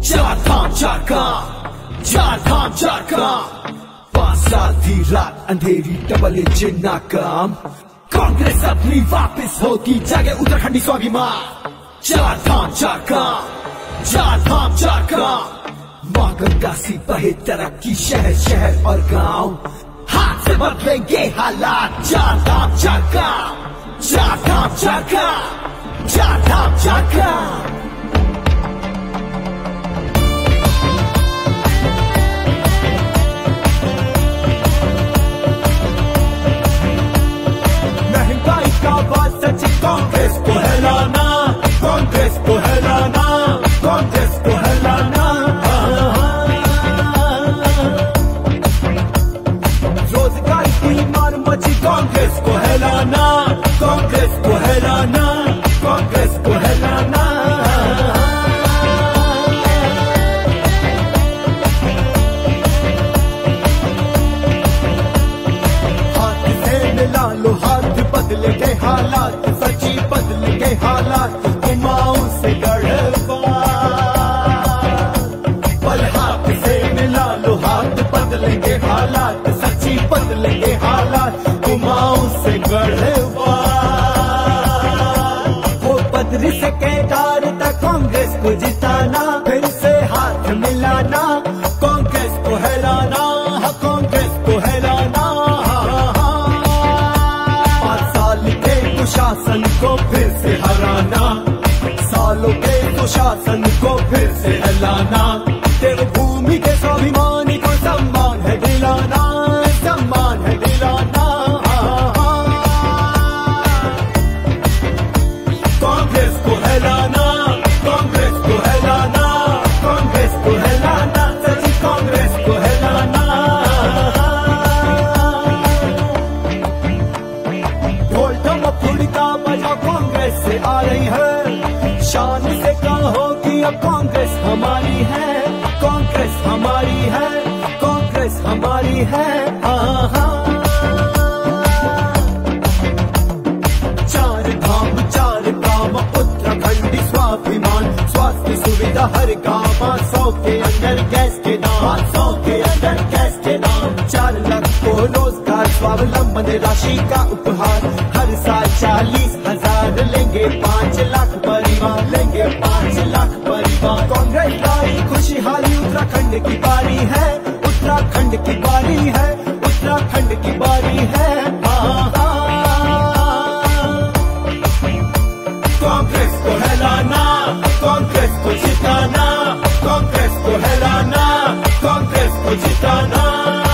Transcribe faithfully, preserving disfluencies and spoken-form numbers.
चार धाम चार काम, चार धाम चार काम। पांच साल थी रात अंधेरी, डबल इंजन नाकाम। कांग्रेस अपनी वापस होती, जागे उत्तराखंडी स्वाभिमान। चार धाम चार काम, चार धाम चार काम। माँ गंगा सी बहे तरक्की, शहर शहर और गांव। हाथ से बदलेंगे हालात। चार धाम चार काम, चार धाम चार काम, चार धाम चार काम। कांग्रेस को हिलाना, कांग्रेस को हिलाना, कांग्रेस को हिलाना। रोजगार की मार मची, कांग्रेस को हिलाना, कांग्रेस को हिलाना, कांग्रेस को हिलाना। हाथ से मिला लो हाथ, बदले के हालात, सच्ची बदले के हालात। कुमाऊं से गढ़वा, पल हाथ से मिला लो हाथ, बदलेंगे हालात, सच्ची बदलेंगे हालात। कुमाऊं से गढ़वा, वो बद्री से केदार तक कांग्रेस को जिताना, फिर से हाथ मिलाना, कांग्रेस को हिलाना, कांग्रेस को हिलाना। शासन को फिर से हराना, सालों के कुशासन को फिर से हिलाना। देवभूमि के स्वाभिमानी को सम्मान है दिलाना, सम्मान है दिलाना। कांग्रेस को हिलाना, कांग्रेस को हिलाना, कांग्रेस को हिलाना, सच्ची कांग्रेस को हिलाना। ढोल ढमक का बजा कांग्रेस से आ रही है, शान से कहो कि अब कांग्रेस हमारी है, कांग्रेस हमारी है, कांग्रेस हमारी है। आहा। चार धाम चार काम, उत्तराखंडी स्वाभिमान, स्वास्थ्य सुविधा हर गांव। सौ के अंदर गैस के दाम, सौ के अंदर गैस के दाम। चार लाख को रोजगार, स्वावलंबन राशि का उपहार। हर साल चालीस हजार लेंगे, पाँच लाख परिवार लेंगे, पाँच लाख परिवार। कांग्रेस लाई खुशहाली, उत्तराखंड की बारी है, उत्तराखंड की बारी है, उत्तराखंड की बारी है। कांग्रेस को हिलाना, कांग्रेस को जिताना, कांग्रेस को हिलाना, कांग्रेस को जिताना।